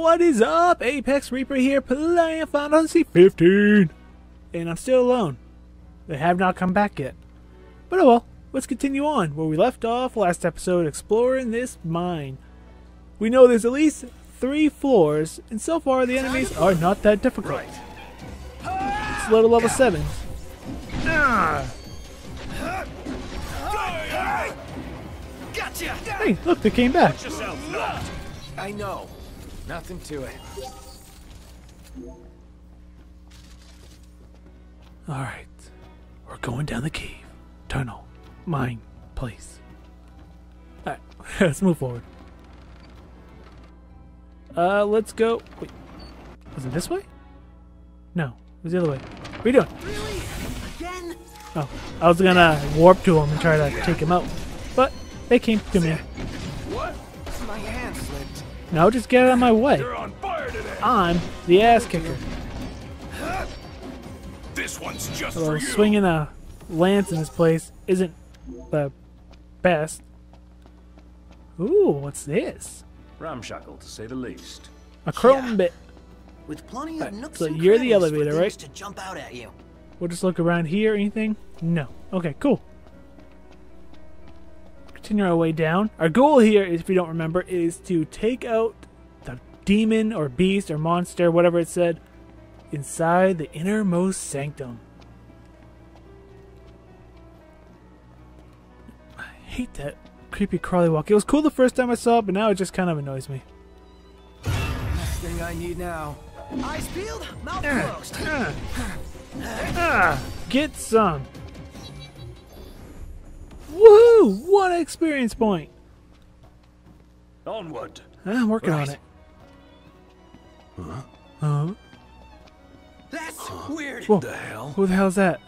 What is up? ApexReaper here, playing Final Fantasy 15. And I'm still alone. They have not come back yet. But oh well, let's continue on where we left off last episode, exploring this mine. We know there's at least 3 floors, and so far the enemies are not that difficult. It's low to level 7s. Gotcha. Hey, look, they came back. I know. Nothing to it. Alright, we're going down the cave, tunnel, mine, place. Alright, let's move forward. Let's go. Wait, was it this way? No, it was the other way. What are you doing? Really? Again? Oh, I was gonna warp to him and try to take him out, but they came to me. What? My hand slipped. No, just get out of my way. You're on fire today. I'm the ass kicker. This one's just Although for you. swinging a lance in this place isn't the best. Ooh, what's this? Ramshackle, to say the least. A chrome bit. With plenty of nooks so and you're the crannies for elevator, things right? to jump out at you. We'll just look around here. Anything? No. Okay, cool. Continue our way down. Our goal here, if you don't remember, is to take out the demon or beast or monster, whatever it said, inside the innermost sanctum. I hate that creepy crawly walk. It was cool the first time I saw it, but now it just kind of annoys me. Last thing I need now. Eyes peeled, mouth closed. Get some. Woohoo! 1 experience point. Onward. I'm working on it. Huh? That's weird. Whoa. The hell? Who the hell's that?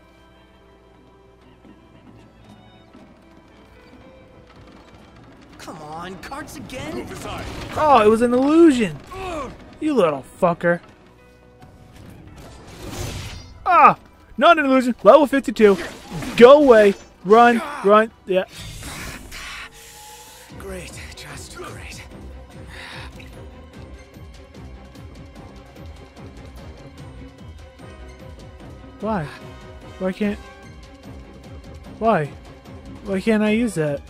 Come on, carts again? Move aside. Oh, it was an illusion. You little fucker. Ah! Not an illusion. Level 52. Go away. Run. Run. Yeah. Great. Just great. Why? Why can't... Why? Why can't I use that?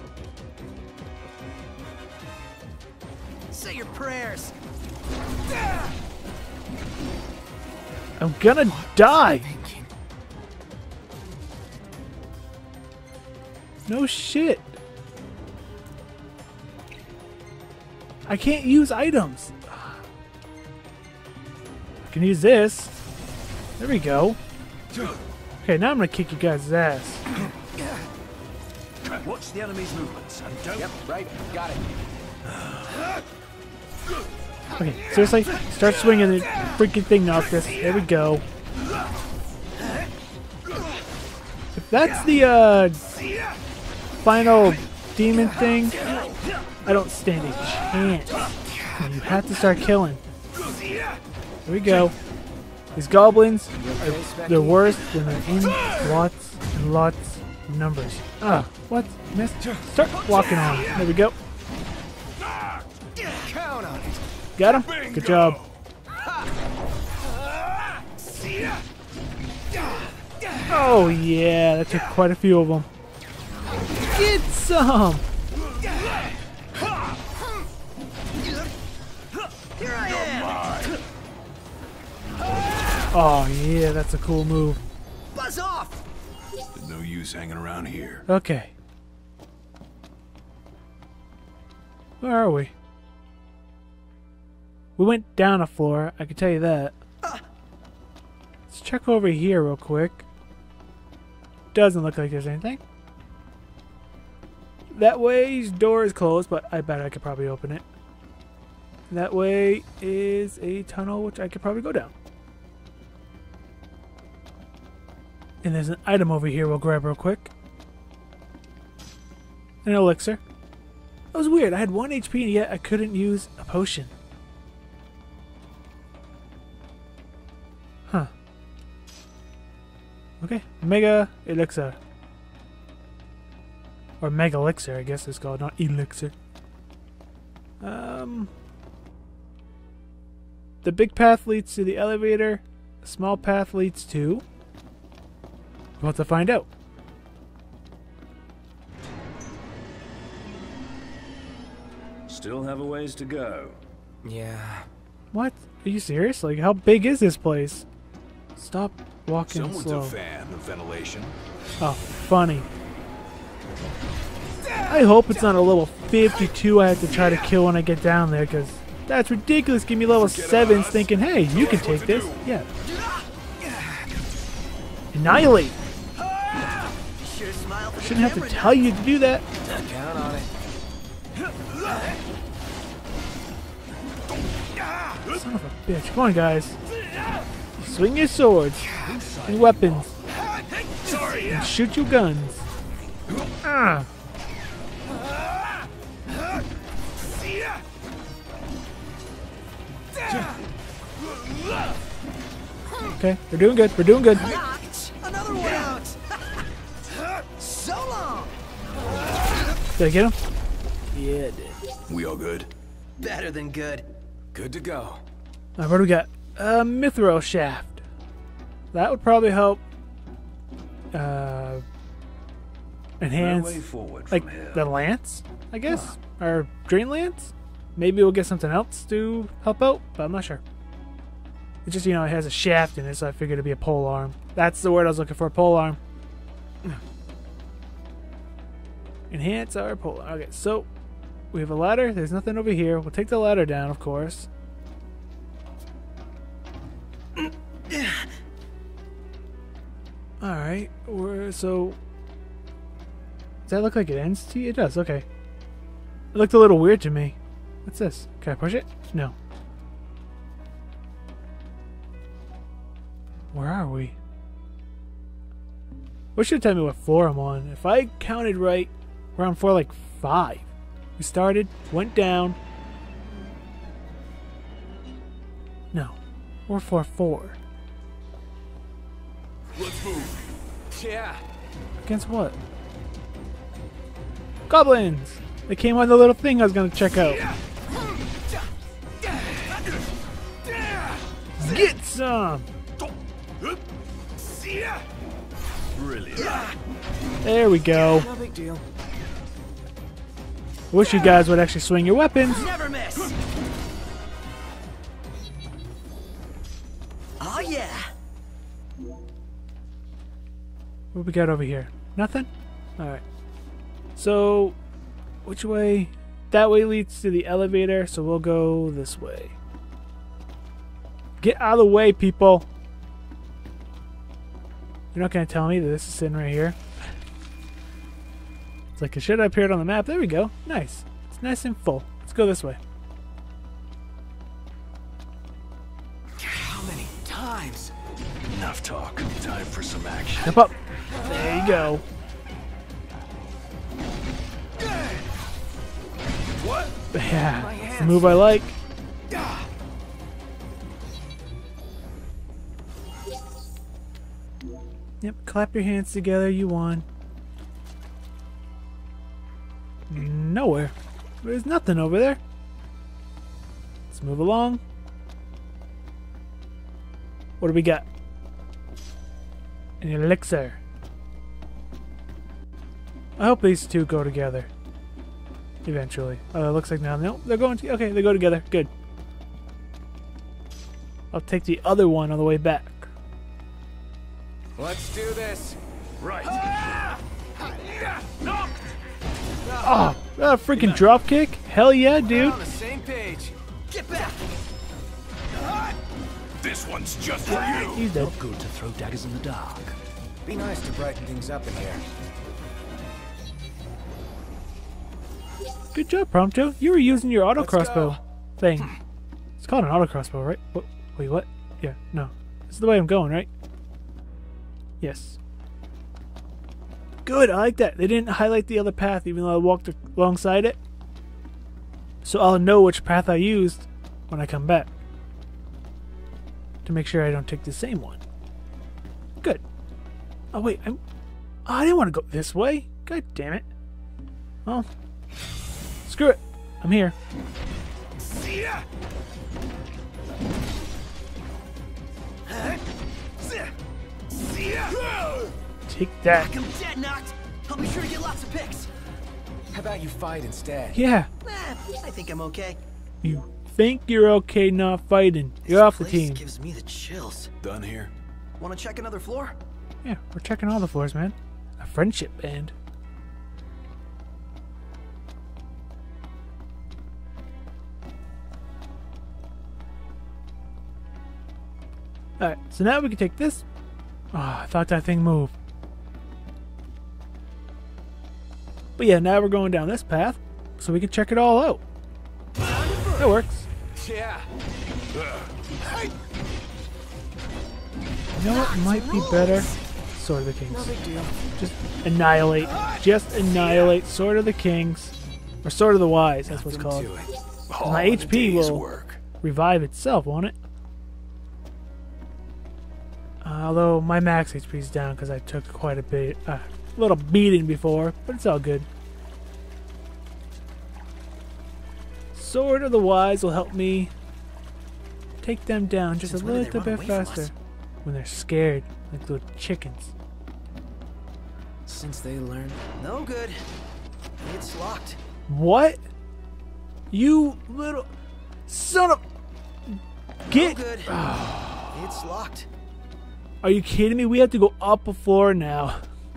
Say your prayers. I'm gonna die. No shit. I can't use items. I can use this. There we go. Okay, now I'm gonna kick you guys' ass. Watch the enemy's movements and don't. Yep, right. Got it. Okay, seriously? Start swinging the freaking thing, Noctis. There we go. If that's the, final demon thing, I don't stand a chance. You have to start killing. Here we go. These goblins are the worst when they're in lots and lots of numbers. Ah, what? Missed? Start walking on. There we go. Count on it. Got him? Good job. Oh yeah, that took quite a few of them. Get some! Here I am. Oh yeah, that's a cool move. Buzz off. There's no use hanging around here. Okay. Where are we? We went down a floor, I can tell you that. Let's check over here real quick. Doesn't look like there's anything. That way's door is closed, but I bet I could probably open it. That way is a tunnel which I could probably go down. And there's an item over here we'll grab real quick. An elixir. That was weird. I had 1 HP and yet I couldn't use a potion. Huh. Okay. Mega elixir. Or mega elixir, I guess it's called, not elixir. the big path leads to the elevator. The small path leads to... We'll have to find out. Still have a ways to go. Yeah. What? Are you serious? Like, how big is this place? Stop walking Someone's slow. a fan of ventilation. Oh, funny. I hope it's not a level 52 I have to try to kill when I get down there, because that's ridiculous. Give me level 7s thinking, hey, you can take this. Yeah. Annihilate. Should have smiled for the Shouldn't have to camera tell you to do that. Count on it. Son of a bitch. Come on, guys. Swing your swords and weapons. And shoot your guns. Ah. Okay, we're doing good. We're doing good. Knocked another one out. So long. Did I get him? Yeah, I did. We all good? Better than good. Good to go. What do we got? A mithril shaft. That would probably help No enhance way forward like from here. the lance, I guess, or drain lance. Maybe we'll get something else to help out, but I'm not sure. It's just, you know, it has a shaft in it, so I figured it'd be a pole arm. That's the word I was looking for, pole arm. Enhance our pole arm. Okay, so we have a ladder. There's nothing over here. We'll take the ladder down, of course. Alright, so... Does that look like it ends to you? It does, okay. It looked a little weird to me. What's this? Can I push it? No. Where are we? What should tell me what floor I'm on? If I counted right, we're on floor like 5. We started, went down. No. We're floor 4. Let's move. Yeah. Against what? Goblins! They came on the little thing I was gonna check out. Get some! Brilliant. There we go. No big deal. Wish you guys would actually swing your weapons. Never miss. Oh yeah. What we got over here? Nothing? Alright. So, which way? That way leads to the elevator, so we'll go this way. Get out of the way, people! You're not going to tell me that this is sitting right here? It's like it should have appeared on the map. There we go. Nice. It's nice and full. Let's go this way. How many times? Enough talk. Time for some action. Jump up. There you go. What? Yeah, it's the move I like. Yep, clap your hands together, you won. Nowhere. There's nothing over there. Let's move along. What do we got? An elixir. I hope these two go together. Eventually. Oh, it looks like now. No, they're going to... Okay, they go together. Good. I'll take the other one on the way back. Let's do this. Right. Oh, a freaking drop kick? Hell yeah, We're dude. on the same page. Get back. This one's just for you. He's dead. Not good to throw daggers in the dark. Be nice to brighten things up in here. Good job, Prompto. You were using your auto Let's crossbow go. thing. It's called an auto crossbow, right? What? Wait, what? Yeah, no. This is the way I'm going, right? Yes. Good, I like that. They didn't highlight the other path even though I walked alongside it. So I'll know which path I used when I come back. To make sure I don't take the same one. Good. Oh wait, I didn't want to go this way. God damn it. Well, screw it. I'm here. Take that. I'm dead knocked. I'll be sure to get lots of picks. How about you fight instead? Yeah. I think I'm okay. You think you're okay not fighting. You're off the This team. gives me the chills. Done here? Want to check another floor? Yeah, we're checking all the floors, man. A friendship band. Alright, so now we can take this. Oh, I thought that thing moved. But yeah, now we're going down this path, so we can check it all out. That works. Yeah. You know what might be better? Sword of the Kings. Just annihilate. Just annihilate Sword of the Kings. Or Sword of the Wise, that's what it's called. My HP will revive itself, won't it? Although my max HP is down because I took quite a little beating before, but it's all good. Sword of the Wise will help me take them down just a little bit faster when they're scared, like little chickens. Since they learned. No good. It's locked. What? You little son of... Get... No good. It's locked. Are you kidding me? We have to go up a floor now.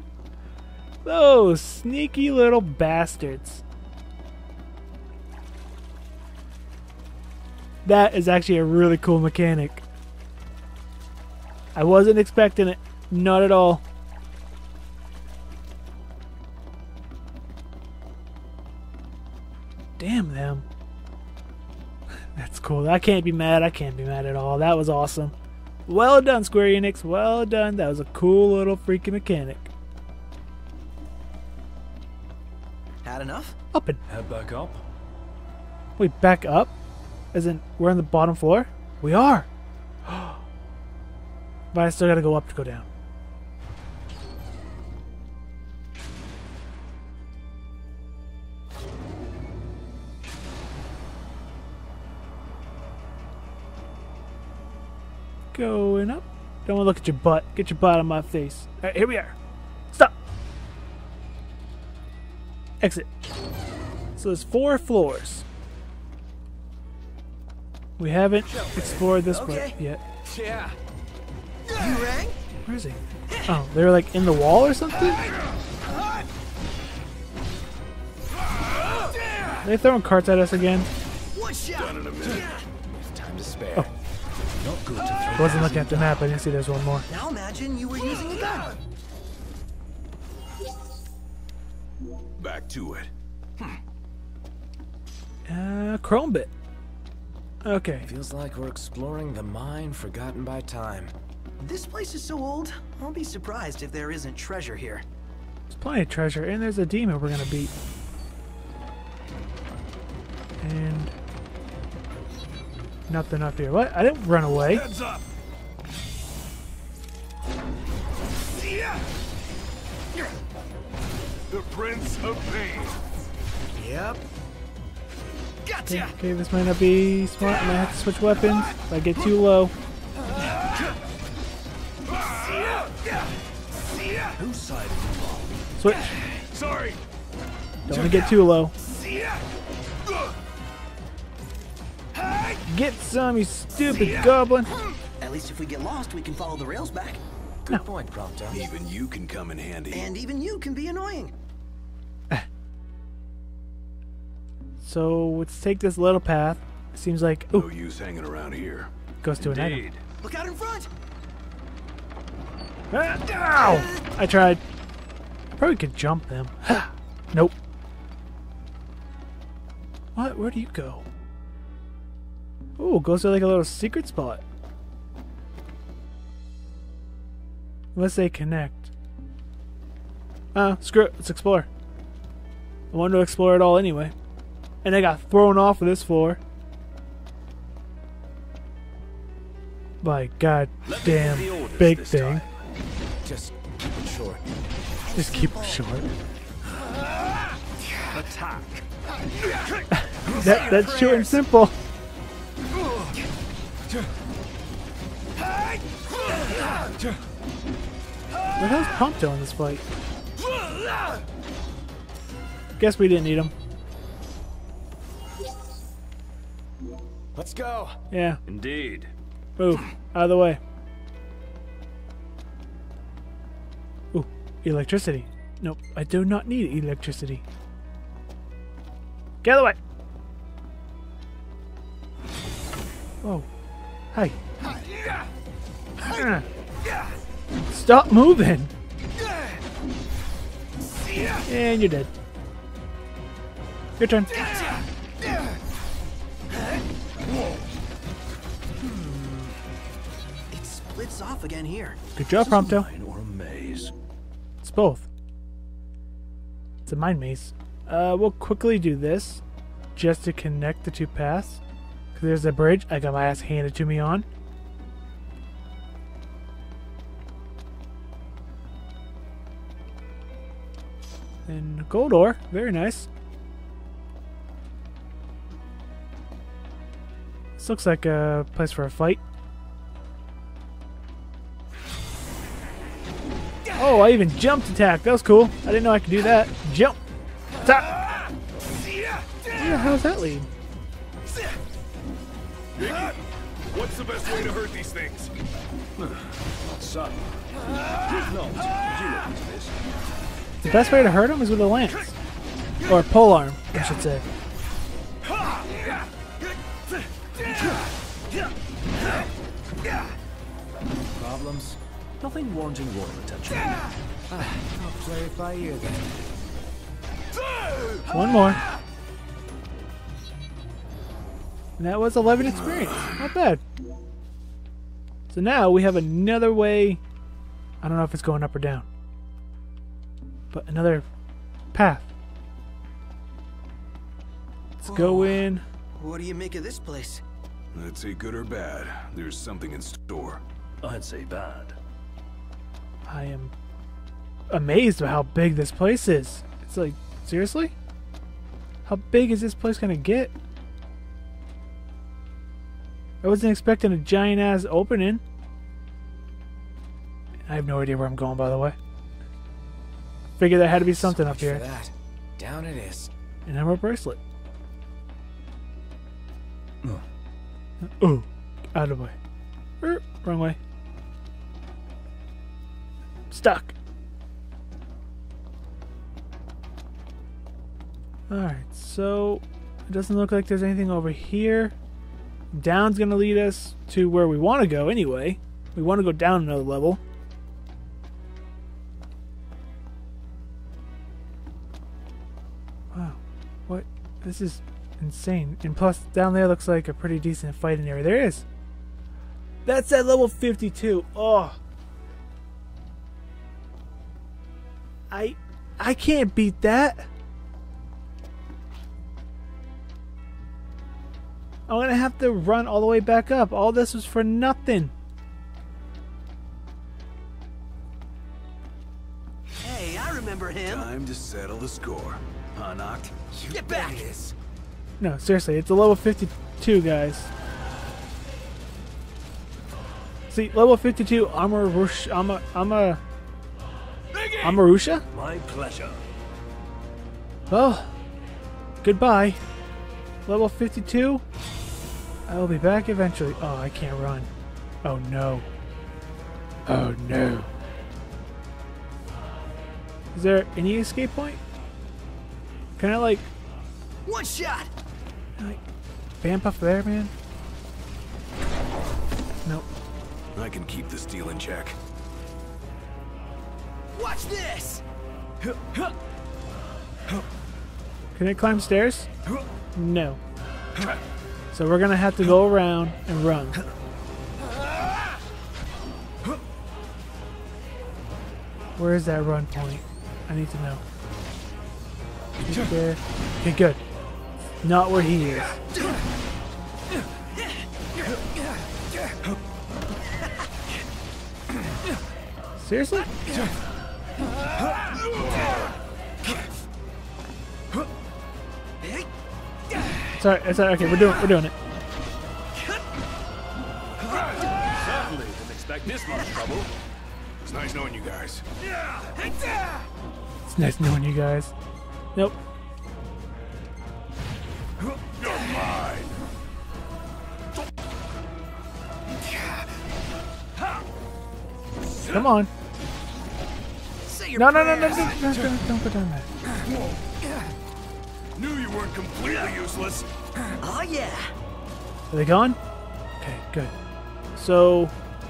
Those sneaky little bastards. That is actually a really cool mechanic. I wasn't expecting it. Not at all. Damn them. That's cool. I can't be mad. I can't be mad at all. That was awesome. Well done, Square Enix. Well done. That was a cool little freaking mechanic. Had enough? Up and... Head back up. Wait, back up? As in, we're on the bottom floor? We are! But I still gotta go up to go down. Going up. Don't want to look at your butt. Get your butt on my face. Alright, here we are. Stop! Exit. So there's 4 floors. We haven't explored this part yet. Yeah. You rang? Where is he? Oh, they were like in the wall or something? Are they throwing carts at us again? One shot. There's time to spare. Oh. Not good to I throw. wasn't looking at the map. I didn't see there's one more. Now imagine you were using a gun. Back to it. Chrome bit. Okay. Feels like we're exploring the mine forgotten by time. This place is so old, I'll be surprised if there isn't treasure here. There's plenty of treasure, and there's a demon we're gonna beat. And nothing up here. What? I didn't run away. Heads up. The Prince of Pain. Yep. Gotcha. Okay, this might not be smart. I might have to switch weapons if I get too low. Whose side are you on? Switch. Sorry. Don't want to get too low. Get some, you stupid goblin. At least if we get lost, we can follow the rails back. Good point, Prompto. Even you can come in handy. And even you can be annoying. So let's take this little path. Seems like No use hanging around here. goes to an item. Indeed. Look out in front. Ah, ow! I tried. Probably could jump them. Nope. What? Where do you go? Oh, goes to like a little secret spot. Unless they connect. Screw it. Let's explore. I wanted to explore it all anyway. And I got thrown off of this floor. By goddamn big thing. Just keep it short. Just keep it short. Attack. That's short and simple. Where the hell's Prompto in this fight? Guess we didn't need him. Let's go. Yeah. Indeed. Move. Out of the way. Ooh, electricity. Nope, I do not need electricity. Get out of the way! Whoa. Hi. Stop moving! And you're dead. Your turn. It splits off again here. Good job, Prompto. Mine or a maze? It's both. It's a mind maze. We'll quickly do this just to connect the two paths. Because there's a bridge I got my ass handed to me on. And gold ore. Very nice. This looks like a place for a fight. Oh, I even jumped attack. That was cool. I didn't know I could do that. Jump. Attack. Where the hell does that lead? What's the best way to hurt these things? Son. No, you look into this. The best way to hurt him is with a lance. Or a polearm, I should say. Problems? Nothing warranting royal attention. I'll play it by ear then. One more. And that was 11 experience. Not bad. So now we have another way. I don't know if it's going up or down. But another path. Let's go in. What do you make of this place? Let's say good or bad. There's something in store. I'd say bad. I am amazed by how big this place is. It's like, seriously? How big is this place gonna get? I wasn't expecting a giant ass opening. I have no idea where I'm going, by the way. Figured there had to be something up For here. that. Down it is. An emerald bracelet. Oh, out of the way. Wrong way. Stuck. Alright, so it doesn't look like there's anything over here. Down's gonna lead us to where we want to go anyway. We want to go down another level. Wow. What? This is insane. And plus, down there looks like a pretty decent fighting area. There is. That's at level 52. Oh. I can't beat that. I'm gonna have to run all the way back up. All this was for nothing. Hey, I remember him. Time to settle the score. Huh, Noct? Get back! No, seriously, it's a level 52, guys. See, level 52 Aramusha. My pleasure. Well, goodbye. Level 52. I will be back eventually. Oh, I can't run. Oh no. Oh no. Is there any escape point? Can I like One shot! vamp up there, man? Nope. I can keep the steel in check. Watch this! Can I climb stairs? No. So we're gonna have to go around and run. Where is that run point? I need to know. Right there. Okay, good. Not where he is. Seriously? Sorry, it's alright. Okay, we're doing it. like this much trouble. It's nice knowing you guys. It's nice knowing you guys. Nope. You're mine. Come on. Say your No, prayers. don't go down there. Knew you weren't completely useless. Oh yeah. Are they gone? Okay, good. So,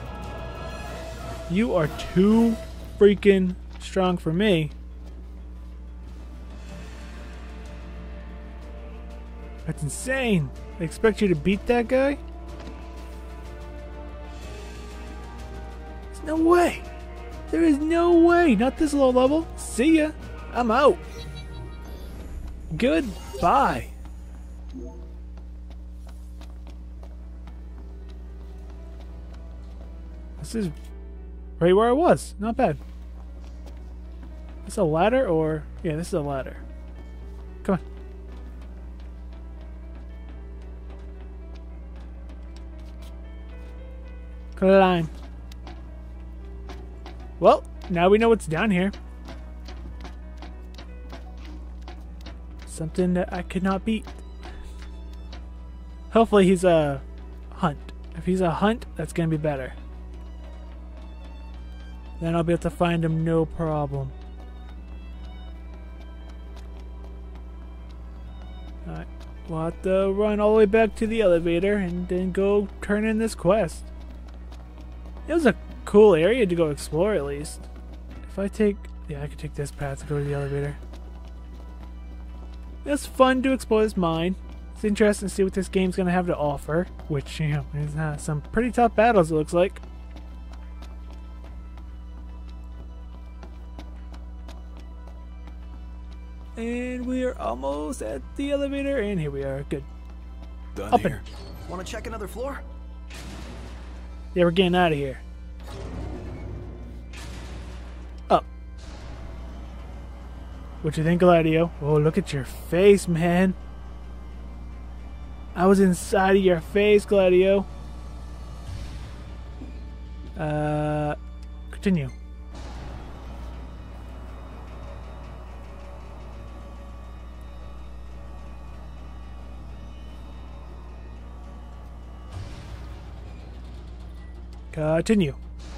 you are too freaking strong for me. That's insane. They expect you to beat that guy? There's no way. There is no way. Not this low level. See ya. I'm out. Goodbye. This is right where I was. Not bad. This a ladder or... Yeah, this is a ladder. Come on. Climb. Well, now we know what's down here. Something that I could not beat. Hopefully he's a hunt. If he's a hunt, that's going to be better. Then I'll be able to find him no problem. Alright. We'll have to run all the way back to the elevator and then go turn in this quest. It was a cool area to go explore at least. If I take... Yeah, I could take this path to go to the elevator. It's fun to explore this mine. It's interesting to see what this game's going to have to offer. Which, you know, is some pretty tough battles it looks like. And we are almost at the elevator, and here we are. Good. Done Up here. Want to check another floor? Yeah, we're getting out of here. Up. What you think, Gladio? Oh, look at your face, man. I was inside of your face, Gladio. Continue. Continue.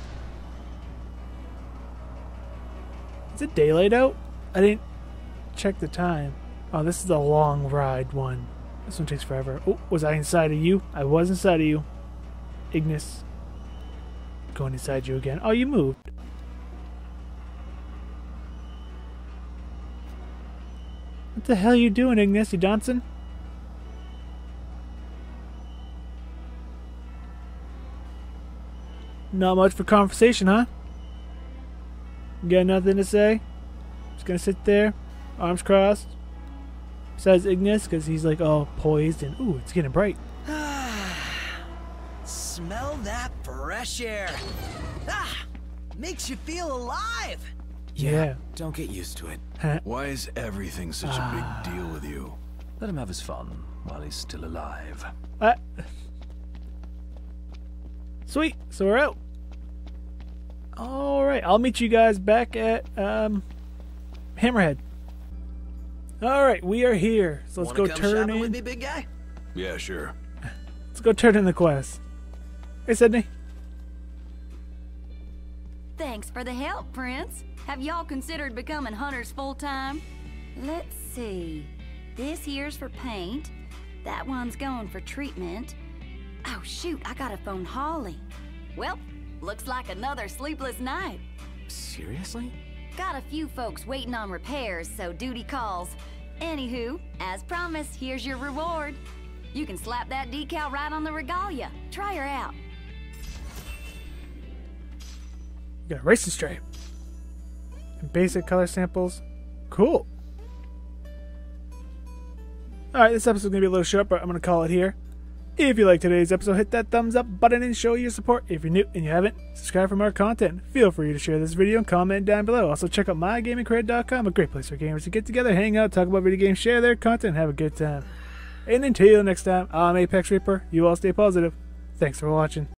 Is it daylight out? I didn't check the time. Oh, this is the long ride one. This one takes forever. Oh, was I inside of you? I was inside of you. Ignis. Going inside you again. Oh, you moved. What the hell are you doing, Ignis? You dancing? Not much for conversation, huh? You got nothing to say? Just gonna sit there, arms crossed. Besides Ignis, because he's like all poised and ooh, it's getting bright. Smell that fresh air. Ah, makes you feel alive. Yeah. Don't get used to it. Why is everything such a big deal with you? Let him have his fun while he's still alive. Sweet, so we're out. Alright, I'll meet you guys back at Hammerhead. Alright, we are here. So let's Wanna go come turn shopping with in. me, big guy? Yeah, sure. Let's go turn in the quest. Hey, Sydney. Thanks for the help, Prince. Have y'all considered becoming hunters full-time? Let's see. This here's for paint. That one's going for treatment. Oh, shoot, I gotta phone Holly. Well, looks like another sleepless night. Seriously? Got a few folks waiting on repairs, so duty calls. Anywho, as promised, here's your reward. You can slap that decal right on the regalia. Try her out. You got a racing stripe. And basic color samples. Cool. Alright, this episode's going to be a little short, but I'm going to call it here. If you liked today's episode, hit that thumbs up button and show your support. If you're new and you haven't, subscribe for more content. Feel free to share this video and comment down below. Also, check out mygamingcred.com, a great place for gamers to get together, hang out, talk about video games, share their content, and have a good time. And until next time, I'm ApexReaper. You all stay positive. Thanks for watching.